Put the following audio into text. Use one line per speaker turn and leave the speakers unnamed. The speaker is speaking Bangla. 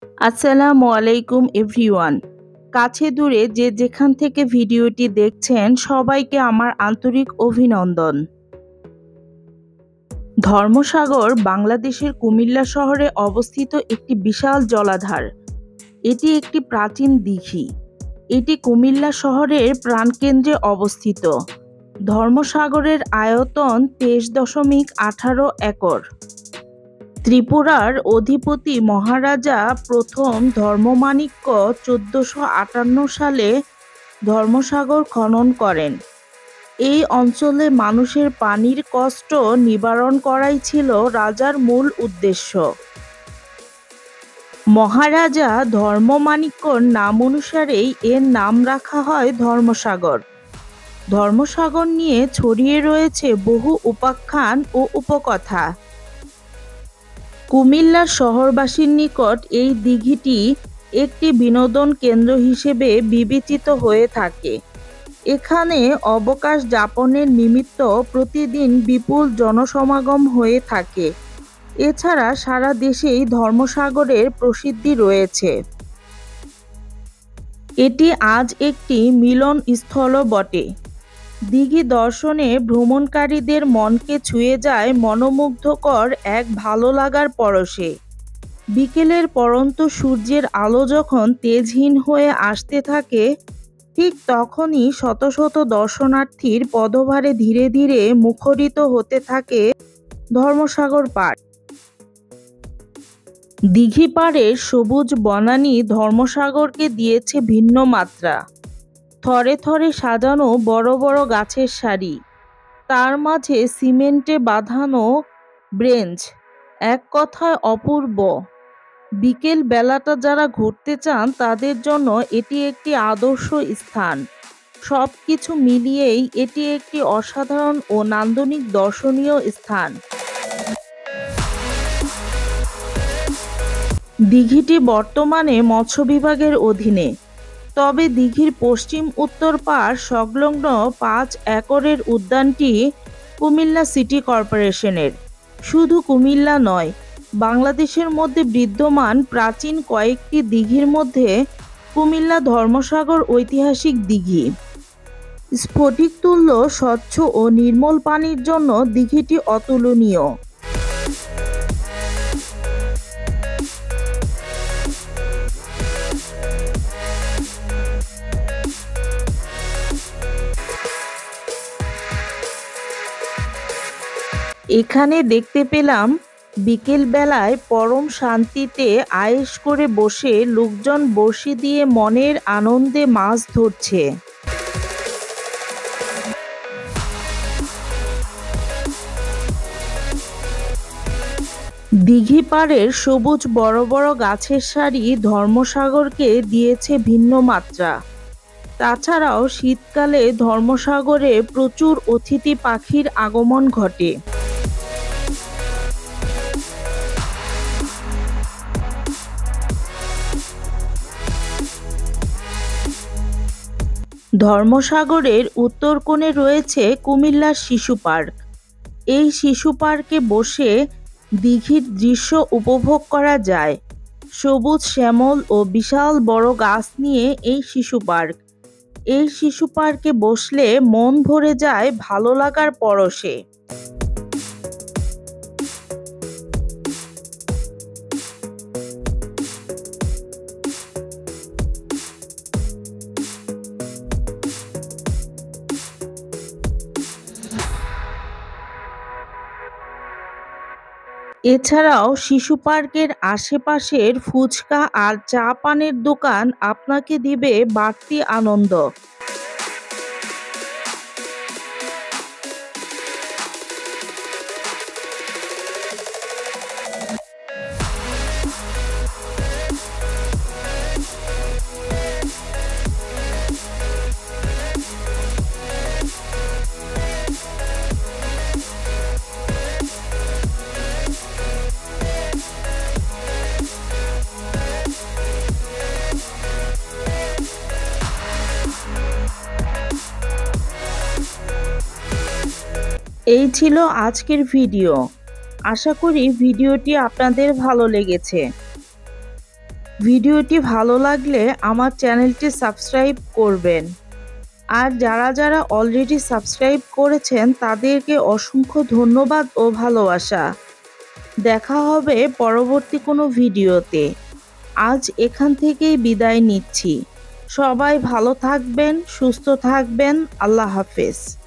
আসসালামু আলাইকুম এভরিওয়ান। কাছে দূরে যে যেখান থেকে ভিডিওটি দেখছেন সবাইকে আমার আন্তরিক অভিনন্দন। ধর্মসাগর বাংলাদেশের কুমিল্লা শহরে অবস্থিত একটি বিশাল জলাধার। এটি একটি প্রাচীন দিঘি। এটি কুমিল্লা শহরের প্রাণকেন্দ্রে অবস্থিত। ধর্মসাগরের আয়তন 23.18 একর। ত্রিপুরার অধিপতি মহারাজা প্রথম ধর্মমাণিক্য 1458 সালে ধর্মসাগর খনন করেন। এই অঞ্চলে মানুষের পানির কষ্ট নিবারণ করাই ছিল রাজার মূল উদ্দেশ্য। মহারাজা ধর্মমাণিক্যর নাম অনুসারেই এর নাম রাখা হয় ধর্মসাগর। ধর্মসাগর নিয়ে ছড়িয়ে রয়েছে বহু উপাখ্যান ও উপকথা। কুমিল্লার শহরবাসীর নিকট এই দিঘিটি একটি বিনোদন কেন্দ্র হিসেবে বিবেচিত হয়ে থাকে। এখানে অবকাশ যাপনের নিমিত্ত প্রতিদিন বিপুল জনসমাগম হয়ে থাকে। এছাড়া সারা দেশেই ধর্মসাগরের প্রসিদ্ধি রয়েছে। এটি আজ একটি মিলনস্থলও বটে। দিঘি দর্শনে ভ্রমণকারীদের মনকে ছুঁয়ে যায় মনোমুগ্ধকর এক ভালো লাগার পরশে। বিকেলের পড়ন্ত সূর্যের আলো যখন তেজহীন হয়ে আসতে থাকে, ঠিক তখনই শত শত দর্শনার্থীর পদভারে ধীরে ধীরে মুখরিত হতে থাকে ধর্মসাগর পাড়। দিঘি পাড়ের সবুজ বনানী ধর্মসাগরকে দিয়েছে ভিন্ন মাত্রা। থরে থরে সাজানো বড় বড় গাছের সারি, তার মাঝে সিমেন্টে বাঁধানো ব্রেঞ্চ, এক কথায় অপূর্ব। বিকেল বেলাটা যারা ঘুরতে চান তাদের জন্য এটি একটি আদর্শ স্থান। সব কিছু মিলিয়েই এটি একটি অসাধারণ ও নান্দনিক দর্শনীয় স্থান। দিঘিটি বর্তমানে মৎস্য বিভাগের অধীনে। তবে দিঘির পশ্চিম উত্তর পাড় সংলগ্ন 5 একরের উদ্যানটি কুমিল্লা সিটি কর্পোরেশনের। শুধু কুমিল্লা নয়, বাংলাদেশের মধ্যে বিদ্যমান প্রাচীন কয়েকটি দিঘির মধ্যে কুমিল্লা ধর্মসাগর ঐতিহাসিক দিঘি। স্ফটিকতুল্য স্বচ্ছ ও নির্মল পানির জন্য দিঘিটি অতুলনীয়। এখানে দেখতে পেলাম বিকেল বেলায় পরম শান্তিতে আয়েশ করে বসে লোকজন বড়শি দিয়ে মনের আনন্দে মাছ ধরছে। দিঘি পাড়ের সবুজ বড় বড় গাছের সারি ধর্মসাগরকে দিয়েছে ভিন্ন মাত্রা। তাছাড়াও শীতকালে ধর্মসাগরে প্রচুর অতিথি পাখির আগমন ঘটে। ধর্মসাগরের উত্তর কোণে রয়েছে কুমিল্লার শিশু পার্ক। এই শিশু পার্কে বসে দিঘির দৃশ্য উপভোগ করা যায়। সবুজ শ্যামল ও বিশাল বড় গাছ নিয়ে এই শিশু পার্ক। এই শিশু পার্কে বসলে মন ভরে যায় ভালো লাগার পরশে। এছাড়াও শিশু পার্কের আশেপাশের ফুচকা আর চা পানের দোকান আপনাকে দিবে বাড়তি আনন্দ। এই ছিল আজকের ভিডিও। আশা করি ভিডিওটি আপনাদের ভালো লেগেছে। ভিডিওটি ভালো লাগলে আমার চ্যানেলটি সাবস্ক্রাইব করবেন। আর যারা যারা অলরেডি সাবস্ক্রাইব করেছেন তাদেরকে অসংখ্য ধন্যবাদ ও ভালোবাসা। দেখা হবে পরবর্তী কোনো ভিডিওতে। আজ এখান থেকেই বিদায় নিচ্ছি। সবাই ভালো থাকবেন, সুস্থ থাকবেন। আল্লাহ হাফেজ।